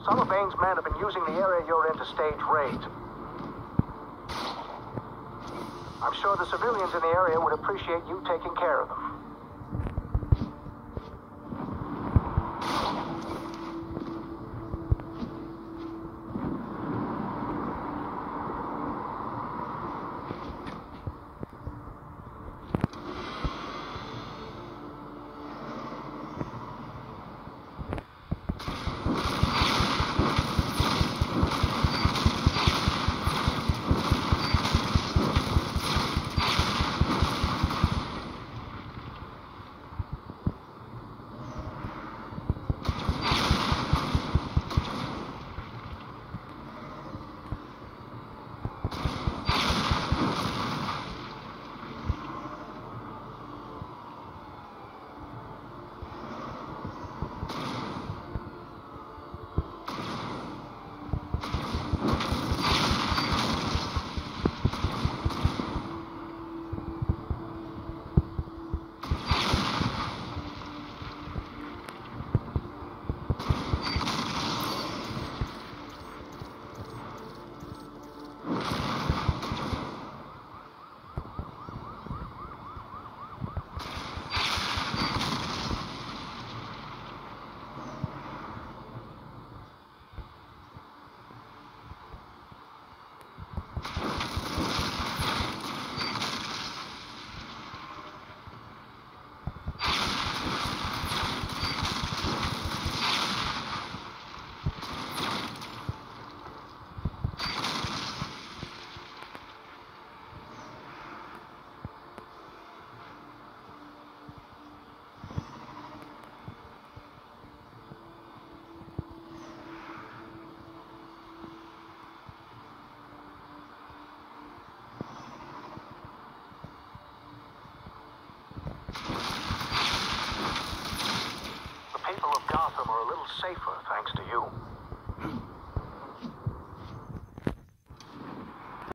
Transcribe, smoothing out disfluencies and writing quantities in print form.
Some of Bane's men have been using the area you're in to stage raids. I'm sure the civilians in the area would appreciate you taking care of them. The people of Gotham are a little safer thanks to you.